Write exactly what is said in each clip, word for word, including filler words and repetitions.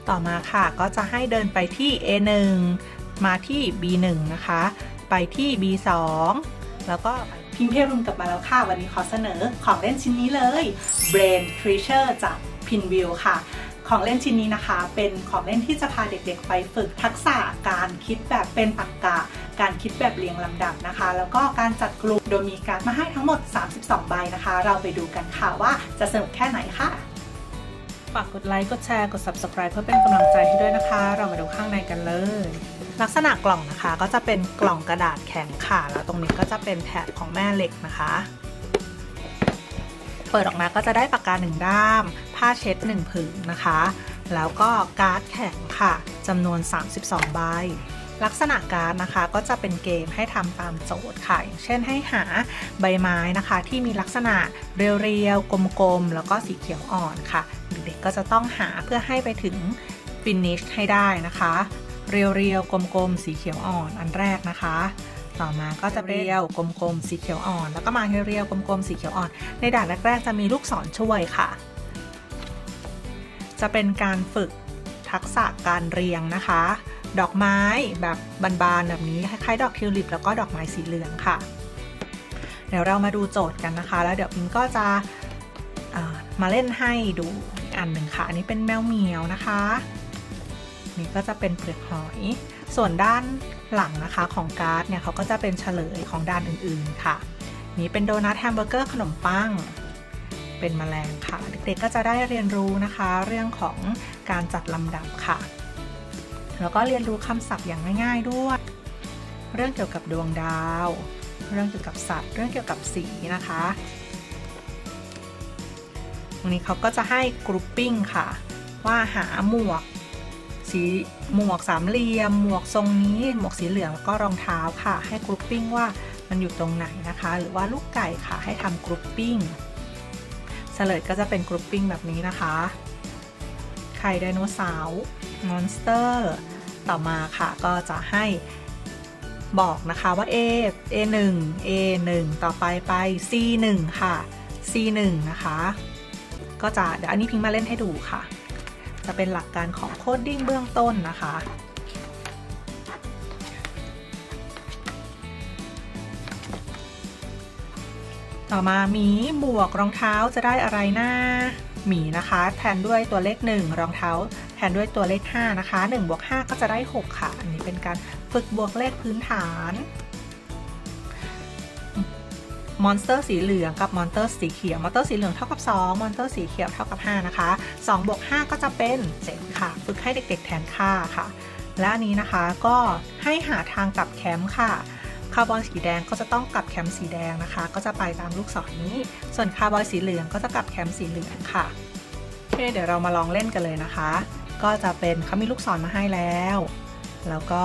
ต่อมาค่ะก็จะให้เดินไปที่ เอ หนึ่ง มาที่ บี หนึ่ง นะคะไปที่ บี สอง แล้วก็พิมพ์เพรุนกลับมาแล้วค่ะวันนี้ขอเสนอของเล่นชิ้นนี้เลย Brain Treasure จาก Pinwheel ค่ะของเล่นชิ้นนี้นะคะเป็นของเล่นที่จะพาเด็กๆไปฝึกทักษะการคิดแบบเป็นตรรกะการคิดแบบเรียงลำดับนะคะแล้วก็การจัดกลุ่มโดยมีการ์ดมาให้ทั้งหมดสามสิบสองใบนะคะเราไปดูกันค่ะว่าจะสนุกแค่ไหนค่ะฝากกดไลค์กดแชร์กด ซับสไครบ์ เพื่อเป็นกำลังใจให้ด้วยนะคะเรามาดูข้างในกันเลยลักษณะกล่องนะคะก็จะเป็นกล่องกระดาษแข็งค่ะแล้วตรงนี้ก็จะเป็นแถบของแม่เหล็กนะคะเปิดออกมาก็จะได้ปากกาหนึ่งด้ามผ้าเช็ดหนึ่งผืนนะคะแล้วก็การ์ดแข็งค่ะจำนวนสามสิบสองใบลักษณะการ์ดนะคะก็จะเป็นเกมให้ทำตามโจทย์ค่ะอย่างเช่นให้หาใบไม้นะคะที่มีลักษณะเรียวๆกลมๆแล้วก็สีเขียวอ่อนค่ะเด็กๆก็จะต้องหาเพื่อให้ไปถึงฟินิชให้ได้นะคะเรียวๆกลมๆสีเขียวอ่อนอันแรกนะคะต่อมาก็จะเรียวกลมๆสีเขียวอ่อนแล้วก็มาเรียวกลมๆสีเขียวอ่อนในด่านแรกๆจะมีลูกศรช่วยค่ะจะเป็นการฝึกทักษะการเรียงนะคะดอกไม้แบบบานๆแบบนี้คล้ายๆดอกทิวลิปแล้วก็ดอกไม้สีเหลืองค่ะเดี๋ยวเรามาดูโจทย์กันนะคะแล้วเดี๋ยวพิมก็จะมาเล่นให้ดูอีกอันหนึ่งค่ะอันนี้เป็นแมวเหมียวนะคะนี่ก็จะเป็นเปลือกหอยส่วนด้านหลังนะคะของการ์ดเนี่ยเขาก็จะเป็นเฉลยของด้านอื่นๆค่ะนี่เป็นโดนัทแฮมเบอร์เกอร์ขนมปังเป็นแมลงค่ะเด็กๆก็จะได้เรียนรู้นะคะเรื่องของการจัดลำดับค่ะแล้วก็เรียนรู้คำศัพท์อย่างง่ายๆด้วยเรื่องเกี่ยวกับดวงดาวเรื่องเกี่ยวกับสัตว์เรื่องเกี่ยวกับสีนะคะตรงนี้เขาก็จะให้กรุ๊ปปิ้งค่ะว่าหาหมวกสีหมวกสามเหลี่ยมหมวกทรงนี้หมวกสีเหลืองแล้วก็รองเท้าค่ะให้กรุ๊ปปิ้งว่ามันอยู่ตรงไหนนะคะหรือว่าลูกไก่ค่ะให้ทำกรุ๊ปปิ้งเฉลยก็จะเป็นกรุ๊ปปิ้งแบบนี้นะคะไข่ไดโนเสาร์มอนสเตอร์ต่อมาค่ะก็จะให้บอกนะคะว่า A A หนึ่ง A หนึ่งต่อไปไป C หนึ่งค่ะ C หนึ่งนะคะก็จะเดี๋ยวอันนี้พิงมาเล่นให้ดูค่ะจะเป็นหลักการของโคดดิ้งเบื้องต้นนะคะต่อมาหมีบวกรองเท้าจะได้อะไรนะหมีนะคะแทนด้วยตัวเลขหนึ่งรองเท้าแทนด้วยตัวเลขห้านะคะหนึ่งบวกห้าก็จะได้หกค่ะอันนี้เป็นการฝึกบวกเลขพื้นฐานมอนสเตอร์สีเหลืองกับมอนสเตอร์สีเขียวมอนสเตอร์สีเหลืองเท่ากับสองมอนสเตอร์สีเขียวเท่ากับห้านะคะสองบวกห้าก็จะเป็นเจ็ดค่ะฝึกให้เด็กๆแทนค่าค่ะและอันนี้นะคะก็ให้หาทางกลับแคมป์ค่ะคาร์บอนสีแดงก็จะต้องกลับแคมป์สีแดงนะคะก็จะไปตามลูกศรนี้ส่วนคาร์บอนสีเหลืองก็จะกลับแคมป์สีเหลืองค่ะโอเคเดี๋ยวเรามาลองเล่นกันเลยนะคะก็จะเป็นเขามีลูกศรมาให้แล้วแล้วก็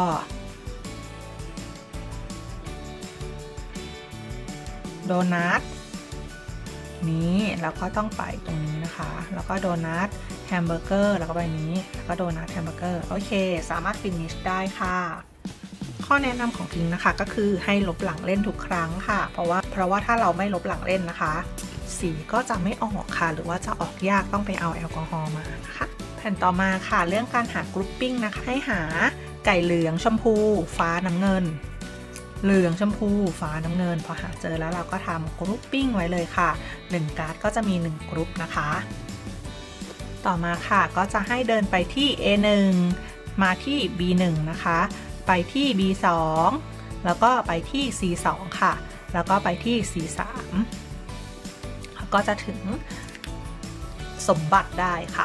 โดนัทนี้แล้วก็ต้องไปตรงนี้นะคะแล้วก็โดนัทแฮมเบอร์เกอร์แล้วก็ใบนี้แล้วก็โดนัทแฮมเบอร์เกอร์โอเคสามารถฟินิชได้ค่ะข้อแนะนำของพิงนะคะก็คือให้ลบหลังเล่นทุกครั้งค่ะเพราะว่าเพราะว่าถ้าเราไม่ลบหลังเล่นนะคะสีก็จะไม่ออกค่ะหรือว่าจะออกยากต้องไปเอาแอลกอฮอล์มานะคะแผ่นต่อมาค่ะเรื่องการหากรุ๊ปปิ้งนะคะให้หาไก่เหลืองชมพูฟ้าน้ำเงินเหลืองชมพูฟ้าน้ำเงินพอหาเจอแล้วเราก็ทำกรุ๊ปปิ้งไว้เลยค่ะหนึ่งการ์ดก็จะมีหนึ่งกรุ๊ปนะคะต่อมาค่ะก็จะให้เดินไปที่ เอ หนึ่ง มาที่ บี หนึ่ง นะคะไปที่ บี สอง แล้วก็ไปที่ ซี สอง ค่ะแล้วก็ไปที่ ซี สาม ก็จะถึงสมบัติได้ค่ะ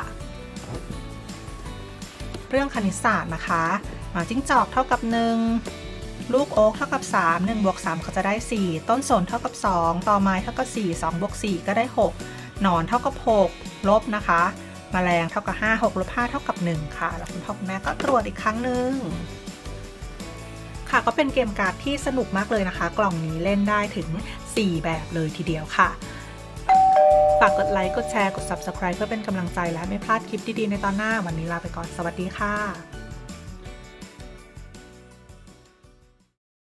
เรื่องคณิตศาสตร์นะคะหมาจิ้งจอกเท่ากับหนึ่งลูกโอ๊กเท่ากับสาม หนึ่งบวกสามก็จะได้สี่ต้นสนเท่ากับสองตอไม้เท่ากับสี่ สองบวกสี่ก็ได้หกหนอนเท่ากับหกลบนะคะแมลงเท่ากับห้า หกลบห้าเท่ากับหนึ่งค่ะแล้วคุณพ่อคุณแม่ก็ตรวจอีกครั้งหนึ่งค่ะก็เป็นเกมการ์ดที่สนุกมากเลยนะคะกล่องนี้เล่นได้ถึงสี่แบบเลยทีเดียวค่ะฝากกดไลค์กดแชร์กด ซับสไครบ์ เพื่อเป็นกำลังใจและไม่พลาดคลิปดีๆในตอนหน้าวันนี้ลาไปก่อนสวัสดีค่ะ